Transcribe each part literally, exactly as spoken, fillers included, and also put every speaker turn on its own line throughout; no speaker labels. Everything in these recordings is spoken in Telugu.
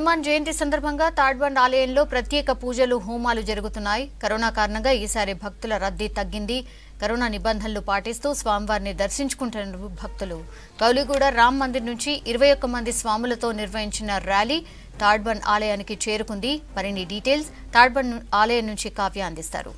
హనుమాన్ జయంతి సందర్భంగా తాడ్బండ్ ఆలయంలో ప్రత్యేక పూజలు హోమాలు జరుగుతున్నాయి. కరోనా కారణంగా ఈసారి భక్తుల రద్దీ తగ్గింది. కరోనా నిబంధనలు పాటిస్తూ స్వామివారిని దర్శించుకుంటున్నారు భక్తులు. గౌలిగూడ రామ్ మందిర్ నుంచి ఇరవై ఒక్క మంది స్వాములతో నిర్వహించిన ర్యాలీ తాడ్బండ్ ఆలయానికి చేరుకుంది. మరిన్ని డీటెయిల్స్ తాడ్బండ్ ఆలయం నుంచి కావ్య అందిస్తారు.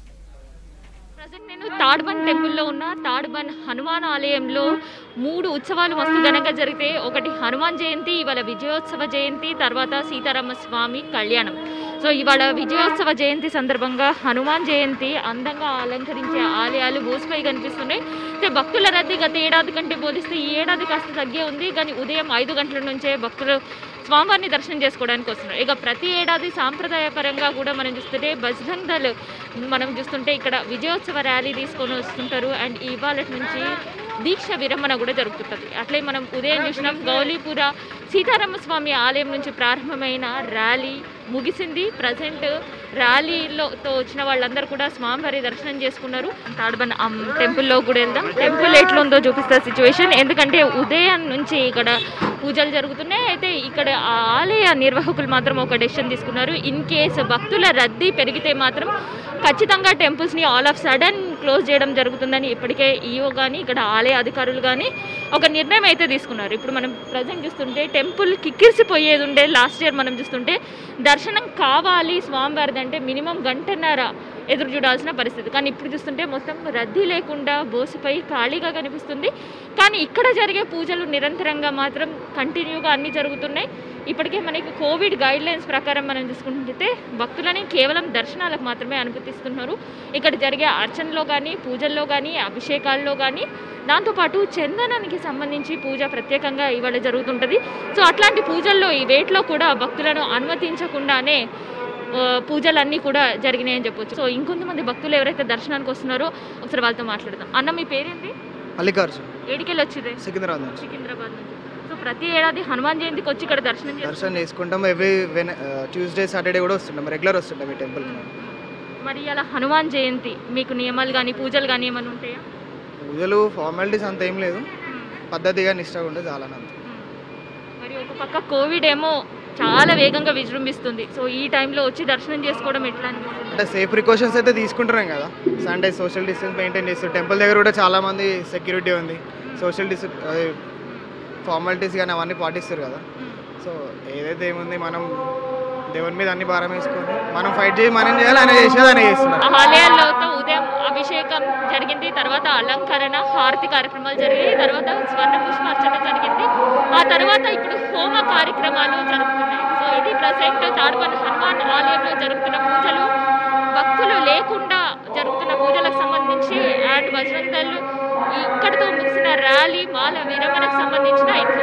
నేను తాడ్బండ్ టెంపుల్లో ఉన్న తాడ్బండ్ హనుమాన్ ఆలయంలో మూడు ఉత్సవాలు మస్తు ఘనంగా జరిగితే ఒకటి హనుమాన్ జయంతి, ఇవాళ విజయోత్సవ జయంతి, తర్వాత సీతారామ స్వామి కళ్యాణం. సో ఇవాళ విజయోత్సవ జయంతి సందర్భంగా హనుమాన్ జయంతి అందంగా అలంకరించే ఆలయాలు బోసిపై కనిపిస్తున్నాయి. అయితే భక్తుల రద్దీ గత ఏడాది కంటే పోలిస్తే ఈ ఏడాది కాస్త తగ్గే ఉంది. కానీ ఉదయం ఐదు గంటల నుంచే భక్తులు స్వామివారిని దర్శనం చేసుకోవడానికి వస్తున్నారు. ఇక ప్రతి ఏడాది సాంప్రదాయపరంగా కూడా మనం చూస్తుంటే బజరంగ్ దళ్ మనం చూస్తుంటే ఇక్కడ విజయోత్సవ ర్యాలీ తీసుకొని వస్తుంటారు. అండ్ ఇవాళ నుంచి దీక్ష విరమణ కూడా జరుగుతుంటుంది. అట్లే మనం ఉదయం చూసినాం గౌలీపుర సీతారామస్వామి ఆలయం నుంచి ప్రారంభమైన ర్యాలీ ముగిసింది. ప్రజెంట్ ర్యాలీలోతో వచ్చిన వాళ్ళందరూ కూడా స్వామివారి దర్శనం చేసుకున్నారు. తాడ్బండ్ టెంపుల్లో కూడా వెళ్దాం. టెంపుల్ ఎట్లుందో చూపిస్తా సిచ్యువేషన్. ఎందుకంటే ఉదయం నుంచి ఇక్కడ పూజలు జరుగుతున్నాయి. అయితే ఇక్కడ ఆలయ నిర్వాహకులు మాత్రం ఒక డెసిషన్ తీసుకున్నారు. ఇన్ కేసు భక్తుల రద్దీ పెరిగితే మాత్రం ఖచ్చితంగా టెంపుల్స్ని ఆల్ ఆఫ్ సడన్ క్లోజ్ చేయడం జరుగుతుందని ఇప్పటికే ఈఓ కానీ ఇక్కడ ఆలయ అధికారులు కానీ ఒక నిర్ణయం అయితే తీసుకున్నారు. ఇప్పుడు మనం ప్రజెంట్ చూస్తుంటే టెంపుల్ కిక్కిరిసిపోయేది ఉండే. లాస్ట్ ఇయర్ మనం చూస్తుంటే దర్శనం కావాలి స్వామివారిది అంటే మినిమం గంటన్నర ఎదురు చూడాల్సిన పరిస్థితి. కానీ ఇప్పుడు చూస్తుంటే మొత్తం రద్దీ లేకుండా బోసిపై ఖాళీగా కనిపిస్తుంది. కానీ ఇక్కడ జరిగే పూజలు నిరంతరంగా మాత్రం కంటిన్యూగా అన్నీ జరుగుతున్నాయి. ఇప్పటికే మనకి కోవిడ్ గైడ్ లైన్స్ ప్రకారం మనం చూసుకుంటే భక్తులని కేవలం దర్శనాలకు మాత్రమే అనుమతిస్తున్నారు. ఇక్కడ జరిగే అర్చనలో కానీ పూజల్లో కానీ అభిషేకాల్లో కానీ దాంతోపాటు చందనానికి సంబంధించి పూజ ప్రత్యేకంగా ఇవాళ జరుగుతుంటుంది. సో అట్లాంటి పూజల్లో ఈ వేట్లో కూడా భక్తులను అనుమతించకుండానే పూజలన్నీ కూడా జరిగినాయని చెప్పొచ్చు. సో ఇంకొంతమంది భక్తులు ఎవరైతే దర్శనానికి వస్తున్నారో ఒకసారి వాళ్ళతో మాట్లాడదాం. అన్న మీ పేరేంటి?
మల్లికార్జున్.
ఏడికెళ్ళి వచ్చింది?
సికింద్రాబాద్ నుంచి.
సికింద్రాబాద్ నుంచి. సో ప్రతి ఏడాది హనుమాన్ జయంతికి వచ్చి ఇక్కడ దర్శనం
దర్శనం చేసుకుంటాం. ఎవ్రీ ట్యూస్డే సాటర్డే కూడా వస్తుంటాం, రెగ్యులర్ వస్తుంటాం ఈ టెంపుల్.
మరి అలా హనుమాన్ జయంతి మీకు నియమాలు కానీ పూజలు కానీ ఏమైనా ఉంటాయా?
పూజలు ఫార్మాలిటీస్ అంత ఏం లేదు, పద్ధతిగా నిష్టగా ఉంటుంది చాలా.
మరి ఒక పక్క కోవిడ్ ఏమో చాలా వేగంగా విజృంభిస్తుంది. సో ఈ టైంలో వచ్చి దర్శనం చేసుకోవడం ఎట్లా అనిపిస్తుంది?
అంటే సేఫ్ ప్రికాషన్స్ అయితే తీసుకుంటున్నాం కదా, శానిటైజ్ సోషల్ డిస్టెన్స్ మెయింటైన్ చేస్తారు. టెంపుల్ దగ్గర కూడా చాలా మంది సెక్యూరిటీ ఉంది, సోషల్ డిస్టెన్స్ ఫార్మాలిటీస్ కానీ అవన్నీ పాటిస్తారు కదా. సో ఏదైతే ఏముంది మనం దేవుని మీద అన్ని భారం వేసుకొని మనం ఫైట్ చేసి మనం చేయాలి, ఆయన చేసేది ఆయన చేస్తున్నారు.
ఆలయాల్లో ఉదయం అభిషేకం జరిగింది, తర్వాత అలంకరణ హారతి కార్యక్రమాలు జరిగాయి, తర్వాత స్వర్ణ పుష్పార్చన జరిగింది, ఆ తర్వాత ఇప్పుడు హోమ కార్యక్రమాలు జరుగుతున్నాయి. సో ఇది ప్రజెంట్ తాడ్బండ్ హనుమాన్ ఆలయంలో జరుగుతున్న పూజలు. భక్తులు లేకుండా జరుగుతున్న పూజలకు సంబంధించి అండ్ బజరంగ్ దళ్ ఇక్కడితో ముగిసిన ర్యాలీ మాల విరమణకు సంబంధించిన